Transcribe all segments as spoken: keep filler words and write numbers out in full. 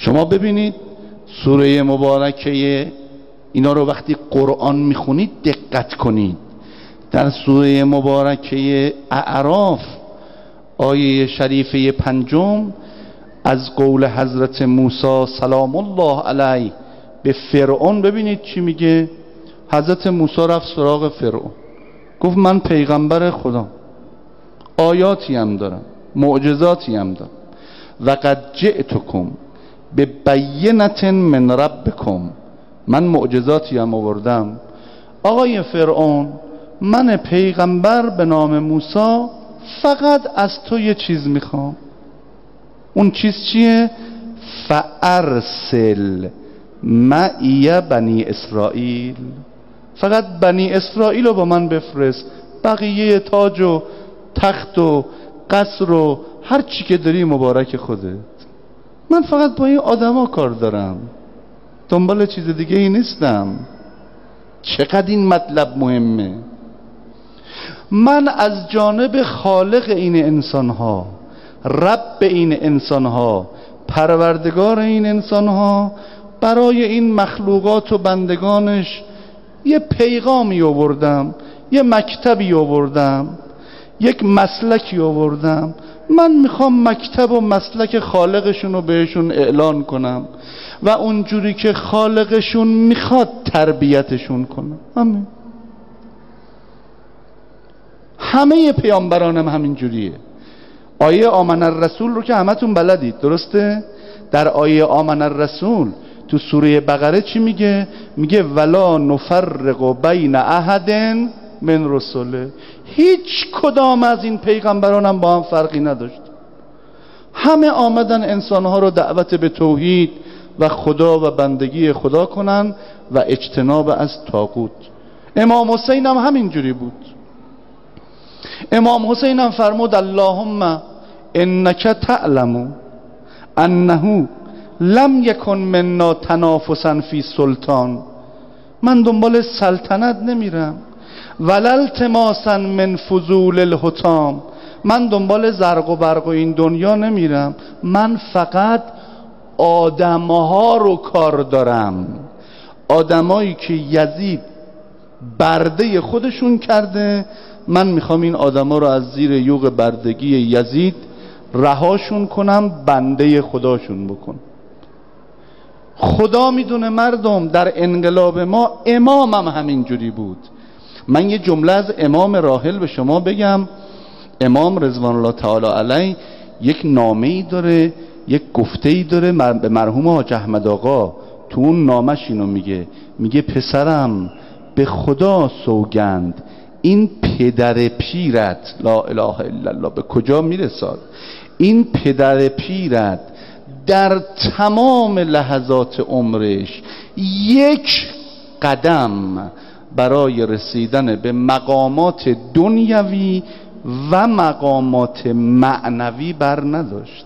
شما ببینید سوره مبارکه اینا رو وقتی قرآن میخونید دقت کنید. در سوره مبارکه اعراف آیه شریفه پنجم از قول حضرت موسی سلام الله علیه به فرعون ببینید چی میگه. حضرت موسی رفت سراغ فرعون، گفت من پیغمبر خدا، آیاتی هم دارم، معجزاتی هم دارم، و قد جئتکم به بینة من ربکم، من معجزاتی هم آوردم. آقای فرعون، من پیغمبر به نام موسی فقط از تو یه چیز میخوام. اون چیز چیه؟ فارسل معی بنی اسرائیل، فقط بنی اسرائیل رو با من بفرست، بقیه تاج و تخت و قصر و هر چی که داری مبارک خودت، من فقط با این آدما کار دارم، دنبال چیز دیگه ای نیستم. چقدر این مطلب مهمه. من از جانب خالق این انسانها، رب این انسانها، پروردگار این انسانها، برای این مخلوقات و بندگانش یه پیغامی آوردم، یه مکتبی آوردم، یک مسلکی آوردم. من میخوام مکتب و مسلک خالقشون رو بهشون اعلان کنم و اونجوری که خالقشون میخواد تربیتشون کنم. همین. همه پیامبرانم همین جوریه. آیه آمن الرسول رو که همتون بلدید، درسته؟ در آیه آمن الرسول تو سوره بقره چی میگه؟ میگه ولا نفرق بین احد من رسوله. هیچ کدام از این پیغمبرانم با هم فرقی نداشت، همه آمدن انسانها رو دعوت به توحید و خدا و بندگی خدا کنن و اجتناب از طاغوت. امام حسین هم همین جوری بود. امام حسین هم فرمود اللهم انک تعلم انه لم یکن منا تنافسا فی سلطان، من دنبال سلطنت نمیرم، ولا التماسا من فضول الحطام، من دنبال زرق و برق و این دنیا نمیرم، من فقط آدمها رو کار دارم، آدمایی که یزید برده خودشون کرده، من میخوام این آدما رو از زیر یوغ بردگی یزید رهاشون کنم، بنده خداشون بکن. خدا میدونه مردم، در انقلاب ما امامم همین جوری بود. من یه جمله از امام راحل به شما بگم. امام رضوان الله تعالی علیه یک نامه‌ای داره، یک گفته‌ای داره به مرحوم حاج احمد آقا. تو اون نامش اینو میگه، میگه پسرم به خدا سوگند این پدر پیرت، لا اله الا الله، به کجا میرساد؟ این پدر پیرت در تمام لحظات عمرش یک قدم برای رسیدن به مقامات دنیوی و مقامات معنوی بر نداشت.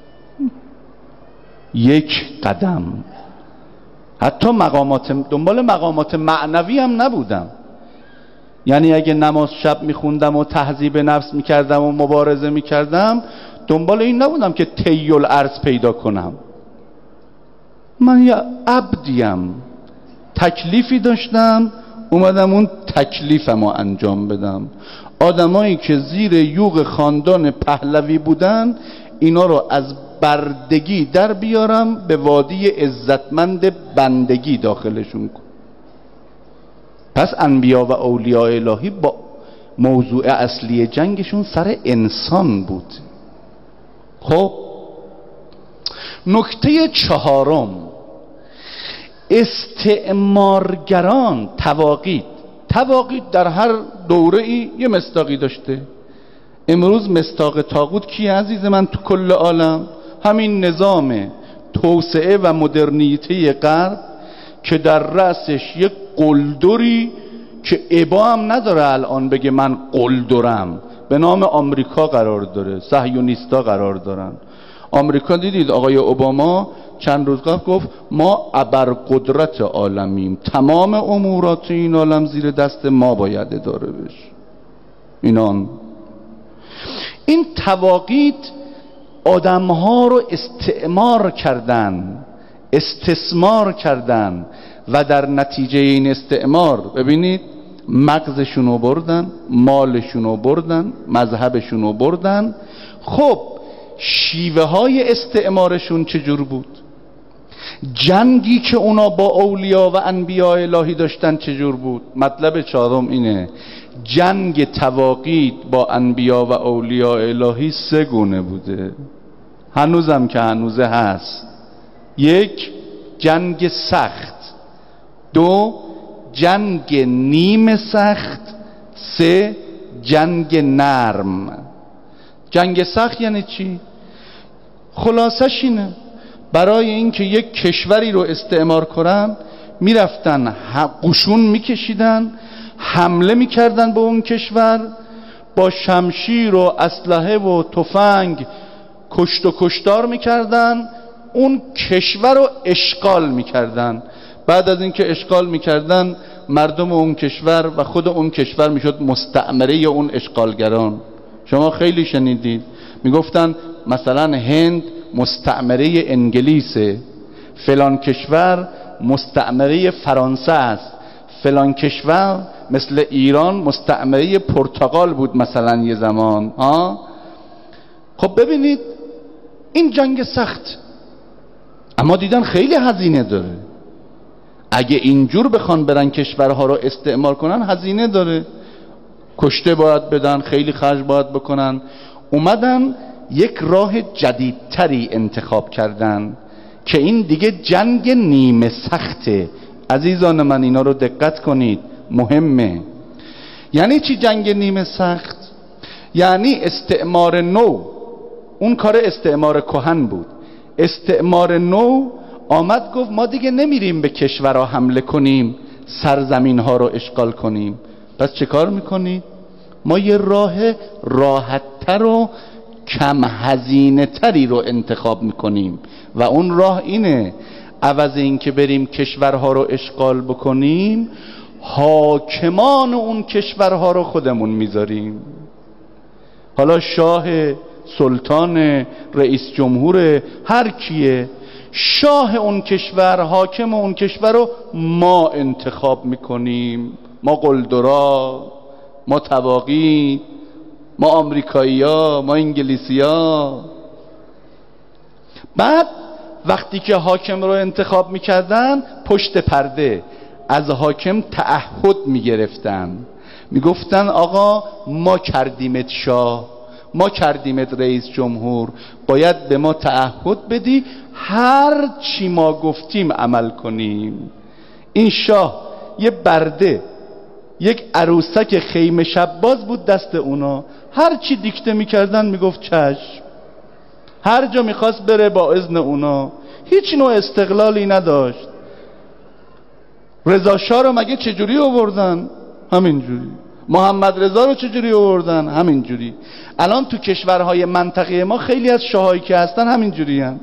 یک قدم. حتی مقامات، دنبال مقامات معنوی هم نبودم. یعنی اگه نماز شب میخوندم و تهذیب نفس میکردم و مبارزه میکردم، دنبال این نبودم که طی الارض پیدا کنم. من یه عبدیم، تکلیفی داشتم، اومدم اون تکلیفمو انجام بدم. آدمایی که زیر یوغ خاندان پهلوی بودن، اینا رو از بردگی در بیارم، به وادی عزتمند بندگی داخلشون کنم. پس انبیا و اولیاء الهی با موضوع اصلی جنگشون سر انسان بود. خب نکته چهارم، استعمارگران، تواغیت. تواغیت در هر دوره ای یه مصداقی داشته. امروز مصداق طاغوت کیه عزیز من تو کل عالم؟ همین نظام توسعه و مدرنیته غرب که در رأسش یک قلدری که ابا هم نداره الان بگه من قلدرم، به نام آمریکا قرار داره، صهیونیستا قرار دارن. آمریکا دیدید آقای اوباما چند روز قبل گفت ما ابرقدرت عالمیم، تمام امورات این عالم زیر دست ما باید اداره بشه. اینان این تواغیت آدمها رو استعمار کردن. استثمار کردن و در نتیجه این استعمار ببینید مغزشون رو بردن، مالشون رو بردن، مذهبشون رو بردن. خب شیوه های استعمارشون چجور بود؟ جنگی که اونا با اولیا و انبیاء الهی داشتن چجور بود؟ مطلب چهارم اینه، جنگ تواقیت با انبیاء و اولیاء الهی سه گونه بوده، هنوزم که هنوزه هست. یک، جنگ سخت. دو، جنگ نیم سخت. سه، جنگ نرم. جنگ سخت یعنی چی؟ خلاصش اینه، برای اینکه یک کشوری رو استعمار کنن میرفتن قشون میکشیدن، حمله میکردن به اون کشور، با شمشیر و اسلحه و تفنگ کشت و کشتار میکردن، اون کشور رو اشغال میکردن. بعد از اینکه اشغال میکردن مردم اون کشور و خود اون کشور میشد مستعمره اون اشغالگران. شما خیلی شنیدید میگفتن مثلا هند مستعمره انگلیسه، فلان کشور مستعمره فرانسه است، فلان کشور مثل ایران مستعمره پرتغال بود مثلا یه زمان ها. خب ببینید این جنگ سخت، اما دیدن خیلی هزینه داره. اگه اینجور بخوان برن کشورها رو استعمار کنن هزینه داره، کشته باید بدن، خیلی خرج باید بکنن. اومدن یک راه جدیدتری انتخاب کردن که این دیگه جنگ نیمه سخته. عزیزان من اینا رو دقت کنید، مهمه. یعنی چی جنگ نیمه سخت؟ یعنی استعمار نو، اون کار استعمار کهن بود. استعمار نو آمد گفت ما دیگه نمیریم به کشورها حمله کنیم، سرزمین ها رو اشغال کنیم. پس چه کار میکنید؟ ما یه راه راحتتر و کم هزینه تری رو انتخاب میکنیم و اون راه اینه، عوض این که بریم کشورها رو اشغال بکنیم، حاکمان اون کشورها رو خودمون میذاریم. حالا شاه، سلطان، رئیس جمهور، هر کیه، شاه اون کشور، حاکم اون کشور رو ما انتخاب میکنیم. ما قلدرا، ما تواقی، ما آمریکایی ها، ما انگلیسی ها. بعد وقتی که حاکم رو انتخاب میکردن پشت پرده از حاکم تعهد میگرفتن، میگفتن آقا ما کردیمت شاه، ما کردیمت رئیس جمهور، باید به ما تعهد بدی هر چی ما گفتیم عمل کنیم. این شاه یه برده، یک عروسک خیمه شب باز بود دست اونا، هر چی دیکته میکردن میگفت چشم، هر جا میخواست بره با اذن اونا، هیچ نوع استقلالی نداشت. رضا شاه رو مگه چجوری آوردن؟ همینجوری. محمد رضا رو چجوری آوردن؟ همینجوری. الان تو کشورهای منطقه ما خیلی از شاهایی که هستن همینجوری هن.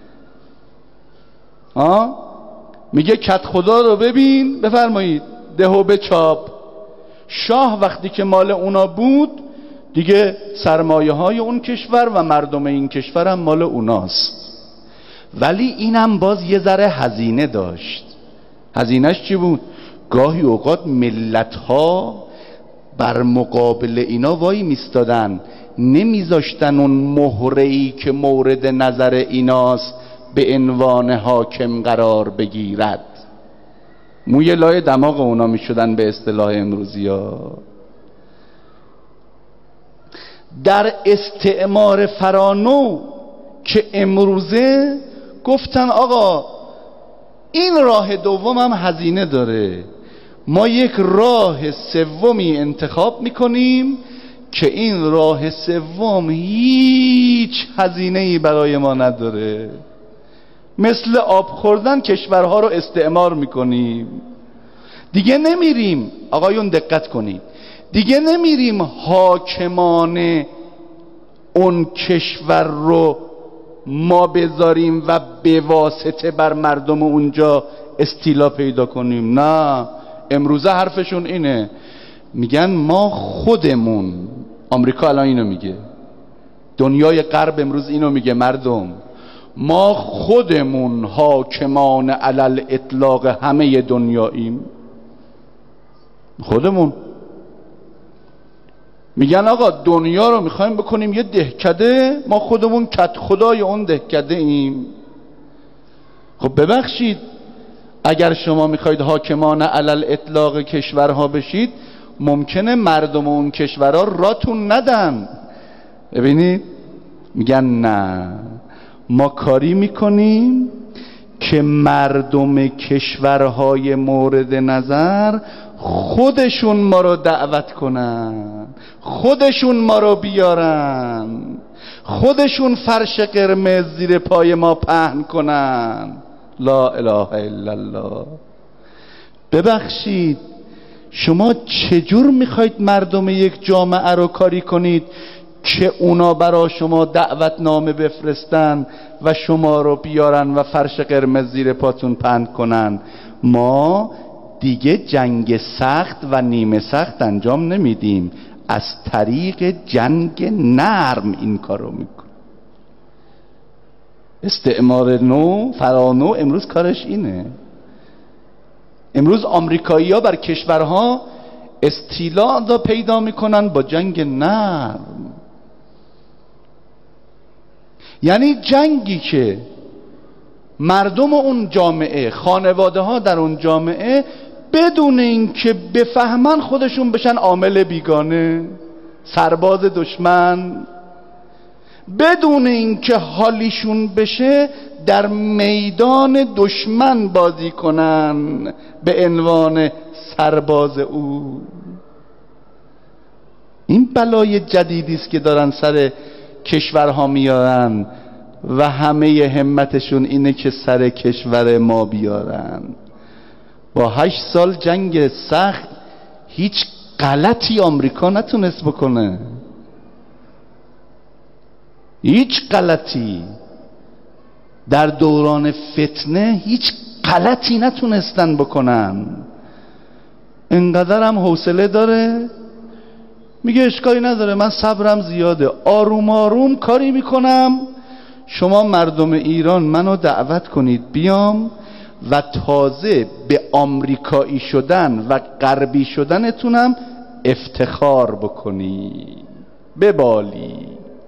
آه؟ میگه کت خدا رو ببین بفرمایید ده و بچاپ. شاه وقتی که مال اونا بود دیگه سرمایه های اون کشور و مردم این کشور هم مال اوناست. ولی اینم باز یه ذره هزینه داشت. هزینهش چی بود؟ گاهی اوقات ملت ها بر مقابل اینا وای میستادن، نمیذاشتن اون مهره‌ای که مورد نظر ایناست به عنوان حاکم قرار بگیرد. موی لای دماغ اونا میشدن به اصطلاح امروزی ها. در استعمار فرانو که امروزه گفتن آقا این راه دوم هم هزینه داره، ما یک راه سومی انتخاب میکنیم که این راه سوم هیچ هزینه‌ای برای ما نداره. مثل آب خوردن کشورها رو استعمار میکنیم. دیگه نمیریم، آقایون دقت کنید، دیگه نمیریم حاکمان اون کشور رو ما بذاریم و به واسطه بر مردم اونجا استیلا پیدا کنیم. نه، امروزه حرفشون اینه، میگن ما خودمون، آمریکا الان اینو میگه، دنیای غرب امروز اینو میگه، مردم ما خودمون حاکمان علل اطلاق همه دنیاییم. خودمون میگن آقا دنیا رو میخوایم بکنیم یه دهکده، ما خودمون کت خدای اون دهکده ایم. خب ببخشید، اگر شما میخواید حاکمان علل اطلاق کشورها بشید، ممکنه مردم اون کشورها راتون ندن. ببینید میگن نه، ما کاری میکنیم که مردم کشورهای مورد نظر خودشون ما رو دعوت کنن، خودشون ما رو بیارن، خودشون فرش قرمز زیر پای ما پهن کنن. لا اله الا الله. ببخشید، شما چجور میخواید مردم یک جامعه رو کاری کنید که اونا برا شما دعوتنامه بفرستن و شما رو بیارن و فرش قرمز زیر پاتون پهن کنن؟ ما دیگه جنگ سخت و نیمه سخت انجام نمیدیم، از طریق جنگ نرم این کارو میکنیم. استعمار نو، فرانو امروز کارش اینه. امروز آمریکایی‌ها بر کشورها استیلا را پیدا میکنن با جنگ نرم. یعنی جنگی که مردم اون جامعه، خانواده ها در اون جامعه بدون اینکه بفهمن خودشون بشن عامل بیگانه، سرباز دشمن، بدون اینکه حالیشون بشه در میدان دشمن بازی کنن به عنوان سرباز او. این بلای جدیدی است که دارن سر کشورها میارن و همه همتشون اینه که سر کشور ما بیارن. با هشت سال جنگ سخت هیچ غلطی آمریکا نتونست بکنه، هیچ غلطی. در دوران فتنه هیچ غلطی نتونستن بکنن. انقدر هم حوصله داره، میگه اشکالی نداره، من صبرم زیاده، آروم آروم کاری میکنم، شما مردم ایران منو دعوت کنید بیام و تازه به آمریکایی شدن و غربی شدنتونم افتخار بکنی، ببالی.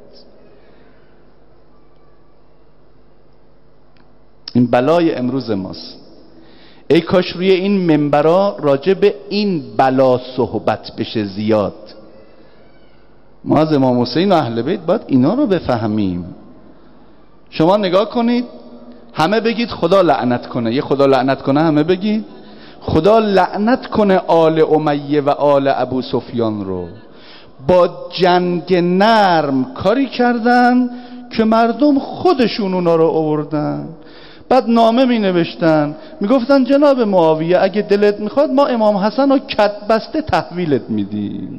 این بلای امروز ماست. ای کاش روی این منبرا راجع به این بلا صحبت بشه زیاد. ما از امام حسین و اهل بیت باید اینا رو بفهمیم. شما نگاه کنید، همه بگید خدا لعنت کنه، یه خدا لعنت کنه همه بگید خدا لعنت کنه آل امیه و آل ابو سفیان رو. با جنگ نرم کاری کردن که مردم خودشون اونا رو آوردن. بعد نامه می نوشتن، می گفتن جناب معاویه اگه دلت میخواد ما امام حسن رو کت بسته تحویلت میدیم.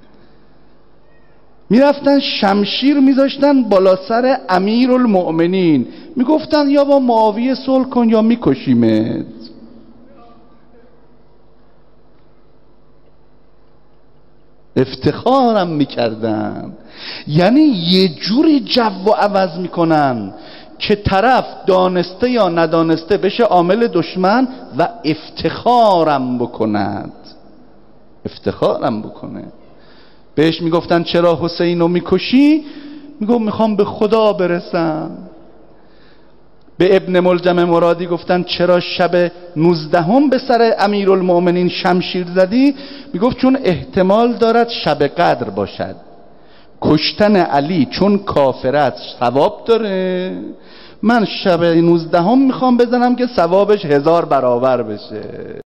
می رفتن شمشیر می داشتن بالا سر امیر المؤمنین، می گفتن یا با معاویه صلح کن یا می کشیمت. افتخارم می کردن. یعنی یه جوری جو و عوض می کنن که طرف دانسته یا ندانسته بشه عامل دشمن و افتخارم بکند، افتخارم بکنه. بهش میگفتن چرا حسین رو میکشی؟ میگفت میخوام به خدا برسم. به ابن ملجم مرادی گفتن چرا شب نوزدهم به سر امیرالمؤمنین شمشیر زدی؟ میگفت چون احتمال دارد شب قدر باشد. کشتن علی چون کافرت ثواب داره، من شب نوزدهم میخوام بزنم که ثوابش هزار برابر بشه.